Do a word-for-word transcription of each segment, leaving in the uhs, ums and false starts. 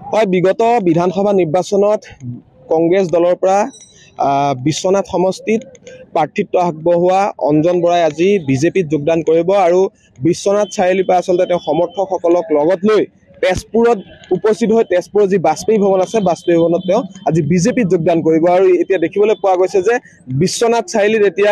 হয়, বিগত বিধানসভা নিৰ্বাচনত কংগ্ৰেছ দলৰ পৰা বিশ্বনাথ সমষ্টিত প্ৰাৰ্থিত্ব আগবঢ়োৱা অঞ্জন বৰাই আজি বিজেপিত যোগদান কৰিব আৰু বিশ্বনাথ চাৰিআলিৰ পৰা আচলতে তেওঁ সমৰ্থকসকলক লগত লৈ তেজপুৰত উপস্থিত হৈ তেজপুৰৰ যি বাজপেয়ী ভৱন আছে বাজপেয়ী ভৱনত তেওঁ আজি বিজেপিত যোগদান কৰিব আৰু এতিয়া দেখিবলৈ পোৱা গৈছে যে বিশ্বনাথ চাৰিআলিত এতিয়া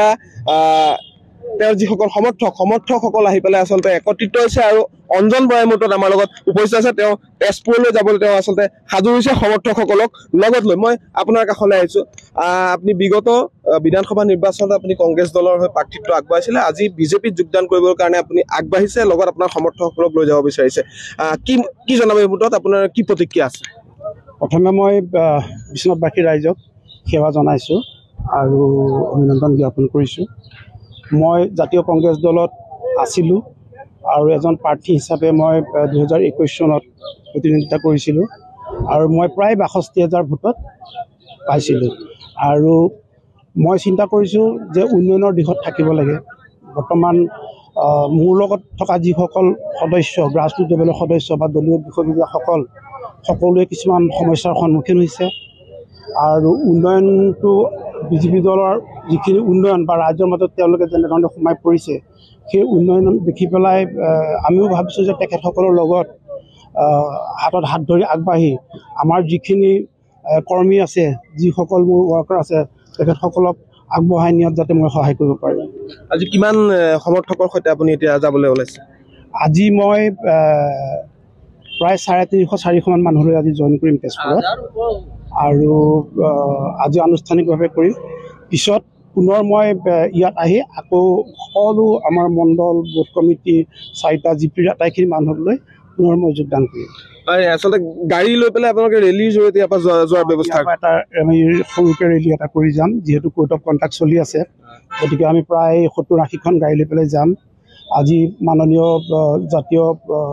তেওঁৰ যিসকল সমৰ্থক সমৰ্থকসকল আহি পেলাই আচলতে একত্ৰিত হৈছে আৰু অঞ্জন বৰাই মুহূৰ্তত আমাৰ লগত উপস্থিত আছে। তেওঁ তেজপুৰলৈ যাবলৈ তেওঁ আচলতে সাজু হৈছে সমৰ্থকসকলক লগত লৈ। মই আপোনাৰ কাষলৈ আহিছোঁ। আপুনি বিগত বিধানসভা নিৰ্বাচনত আপুনি কংগ্ৰেছ দলৰ হৈ প্ৰাৰ্থিত্ব আগবঢ়াইছিলে, আজি বিজেপিত যোগদান কৰিবৰ কাৰণে আপুনি আগবাঢ়িছে, লগত আপোনাৰ সমৰ্থকসকলক লৈ যাব বিচাৰিছে। কি কি জনাব এই মুহূৰ্তত আপোনাৰ কি প্ৰতিক্ৰিয়া আছে? প্ৰথমে মই বিশ্বনাথবাসী ৰাইজক সেৱা জনাইছোঁ আৰু অভিনন্দন জ্ঞাপন কৰিছোঁ। মই জাতীয় কংগ্ৰেছ দলত আছিলোঁ আৰু এজন প্ৰাৰ্থী হিচাপে মই দুহেজাৰ একৈছ চনত প্ৰতিদ্বন্দ্বিতা কৰিছিলোঁ আৰু মই প্ৰায় বাষষ্ঠি হাজাৰ ভোটত পাইছিলোঁ আৰু মই চিন্তা কৰিছোঁ যে উন্নয়নৰ দিশত থাকিব লাগে। বৰ্তমান মোৰ লগত থকা যিসকল সদস্য গ্ৰাছৰুট লেভেলৰ সদস্য বা দলীয় বিষয়ববীয়াসকল সকলোৱে কিছুমান সমস্যাৰ সন্মুখীন হৈছে আৰু উন্নয়নটো বিজেপি দলৰ যিখিনি উন্নয়ন বা ৰাজ্যৰ মাজত তেওঁলোকে যেনেধৰণে সোমাই পৰিছে সেই উন্নয়ন দেখি পেলাই আমিও ভাবিছোঁ যে তেখেতসকলৰ লগত হাতত হাত ধৰি আগবাঢ়ি আমাৰ যিখিনি কৰ্মী আছে, যিসকল মোৰ ৱৰ্কাৰ আছে, তেখেতসকলক আগবঢ়াই নিয়াত যাতে মই সহায় কৰিব পাৰোঁ। আজি কিমান সমৰ্থকৰ সৈতে আপুনি এতিয়া যাবলৈ ওলাইছে? আজি মই প্ৰায় চাৰে তিনিশ চাৰিশমান মানুহলৈ আজি জইন কৰিম তেজপুৰত আৰু আজি আনুষ্ঠানিকভাৱে কৰিম। পিছত পুনৰ মই ইয়াত আহি আকৌ সকলো আমাৰ মণ্ডল বুথ কমিটি চাৰিটা জি পিৰ আটাইখিনি মানুহলৈ পুনৰ মই যোগদান কৰিম। আচলতে গাড়ী লৈ পেলাই আপোনালোকে ৰেলীৰ জৰিয়তে ইয়াৰ পৰা যোৱাৰ ব্যৱস্থা এটা আমি সৰুকৈ ৰেলী এটা কৰি যাম, যিহেতু কোৰ্ট অফ কণ্ডাক্ট চলি আছে, গতিকে আমি প্ৰায় সত্তৰ আশীখন গাড়ী লৈ পেলাই যাম। আজি মাননীয় জাতীয়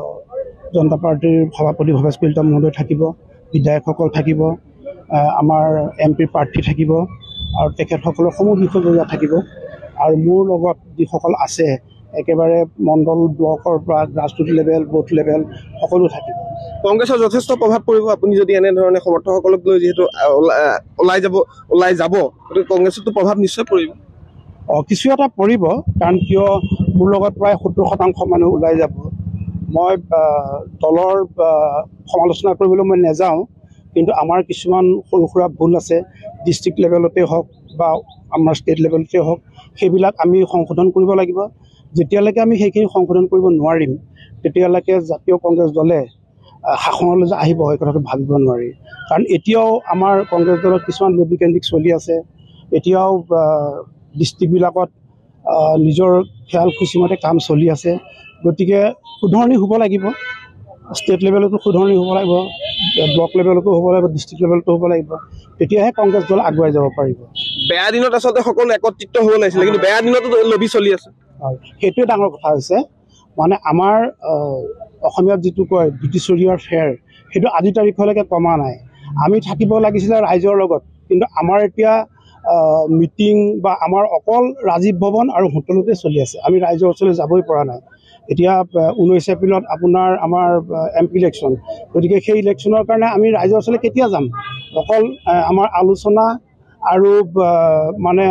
জনতা পাৰ্টীৰ সভাপতি ভৱেশ কলিতা মহোদয় থাকিব, বিধায়কসকল থাকিব, আমাৰ এম পিৰ প্ৰাৰ্থী থাকিব আৰু তেখেতসকলৰ সমূহ বিষয়ববীয়া থাকিব আৰু মোৰ লগত যিসকল আছে একেবাৰে মণ্ডল ব্লকৰ পৰা গ্ৰাছৰুট লেভেল বুথ লেভেল সকলো থাকিব। কংগ্ৰেছৰ যথেষ্ট প্ৰভাৱ পৰিব আপুনি যদি এনেধৰণে সমৰ্থকসকলক লৈ যিহেতু ওলাই যাব ওলাই যাব গতিকে কংগ্ৰেছতো প্ৰভাৱ নিশ্চয় পৰিব। অঁ, কিছু এটা পৰিব, কাৰণ কিয় মোৰ লগত প্ৰায় সত্তৰ শতাংশ মানুহ ওলাই যাব। মই দলৰ সমালোচনা কৰিবলৈ মই নাযাওঁ, কিন্তু আমাৰ কিছুমান সৰু সুৰা ভুল আছে ডিষ্ট্ৰিক্ট লেভেলতে হওক বা আমাৰ ষ্টেট লেভেলতে হওক, সেইবিলাক আমি সংশোধন কৰিব লাগিব। যেতিয়ালৈকে আমি সেইখিনি সংশোধন কৰিব নোৱাৰিম তেতিয়ালৈকে জাতীয় কংগ্ৰেছ দলে শাসনলৈ যে আহিব এই কথাটো ভাবিব নোৱাৰি। কাৰণ এতিয়াও আমাৰ কংগ্ৰেছ দলত কিছুমান লবি কেন্দ্ৰিক চলি আছে, এতিয়াও ডিষ্ট্ৰিক্টবিলাকত নিজৰ খেয়াল খুচিমতে কাম চলি আছে। গতিকে শুধৰণি হ'ব লাগিব, ষ্টেট লেভেলতো শুধৰণি হ'ব লাগিব, ব্লক লেভেলতো হ'ব লাগিব, ডিষ্ট্ৰিক্ট লেভেলতো হ'ব লাগিব, তেতিয়াহে কংগ্ৰেছ দল আগুৱাই যাব পাৰিব। বেয়া দিনত আচলতে সকলো একত্ৰিত হ'ব লাগিছিলে, কিন্তু বেয়া দিনতো লবি চলি আছে। হয়, সেইটোৱে ডাঙৰ কথা হৈছে। মানে আমাৰ অসমীয়াত যিটো কয় ব্ৰিটিছৰীয়াৰ ফেৰ, সেইটো আজি তাৰিখলৈকে কমা নাই। আমি থাকিব লাগিছিলে ৰাইজৰ লগত, কিন্তু আমাৰ এতিয়া মিটিং বা আমাৰ অকল ৰাজীৱ ভৱন আৰু হোটেলতে চলি আছে, আমি ৰাইজৰ ওচৰলৈ যাবই পৰা নাই। এতিয়া ঊনৈছ এপ্ৰিলত আপোনাৰ আমাৰ এম পি ইলেকশ্যন, গতিকে সেই ইলেকশ্যনৰ কাৰণে আমি ৰাইজৰ ওচৰলৈ কেতিয়া যাম? অকল আমাৰ আলোচনা আৰু মানে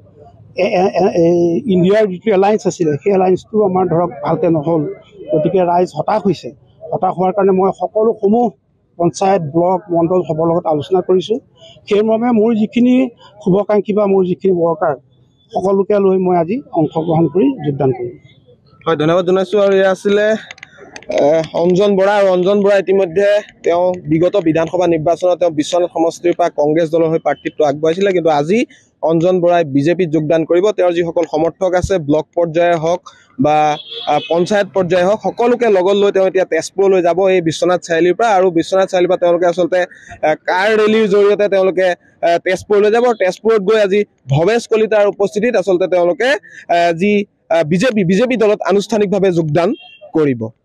ইণ্ডিয়াৰ যিটো এলায়েন্স আছিলে সেই এলায়েন্সটো আমাৰ ধৰক ভালকৈ নহ'ল, গতিকে ৰাইজ হতাশ হৈছে। হতাশ হোৱাৰ কাৰণে মই সকলোসমূহ পঞ্চায়ত ব্লক মণ্ডল সবৰ লগত আলোচনা কৰিছোঁ। সেইমৰ্মে মোৰ যিখিনি শুভাকাংক্ষী বা মোৰ যিখিনি ৱৰ্কাৰ সকলোকে লৈ মই আজি অংশগ্ৰহণ কৰি যোগদান কৰিম। হয়, ধন্যবাদ জনাইছোঁ। আৰু এয়া আছিলে অঞ্জন বৰা। আৰু অঞ্জন বৰা ইতিমধ্যে তেওঁ বিগত বিধানসভা নিৰ্বাচনত তেওঁ বিশ্বনাথ সমষ্টিৰ পৰা কংগ্ৰেছ দলৰ হৈ প্ৰাৰ্থিত্ব আগবঢ়াইছিলে, কিন্তু আজি অঞ্জন বৰাই বিজেপিত যোগদান কৰিব। তেওঁৰ যিসকল সমৰ্থক আছে ব্লক পৰ্যায়ে হওক বা পঞ্চায়ত পৰ্যায়ে হওক, সকলোকে লগত লৈ তেওঁ এতিয়া তেজপুৰলৈ যাব এই বিশ্বনাথ চাৰিআলিৰ পৰা। আৰু বিশ্বনাথ চাৰিআলিৰ পৰা তেওঁলোকে আচলতে কাৰ ৰেলীৰ জৰিয়তে তেওঁলোকে তেজপুৰলৈ যাব। তেজপুৰত গৈ আজি ভৱেশ কলিতাৰ উপস্থিতিত আচলতে তেওঁলোকে যি বিজেপি বিজেপি দলত আনুষ্ঠানিকভাৱে যোগদান কৰিব।